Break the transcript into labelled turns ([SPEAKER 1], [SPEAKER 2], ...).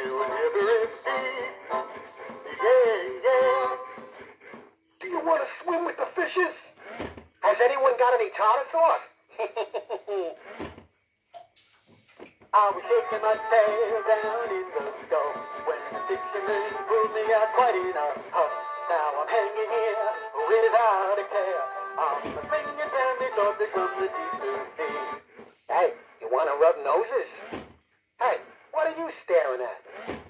[SPEAKER 1] will never end. Yeah, yeah. Do you want to swim with the fishes? Has anyone got any tartar sauce? I was shaking my tail down in the scope when the fisherman pulled me out quite in a huff. Now I'm hanging here without a care. I'm a swinging Sammy Swordfish from the deep blue sea. Hey, you want to rub noses? Hey, what are you staring at?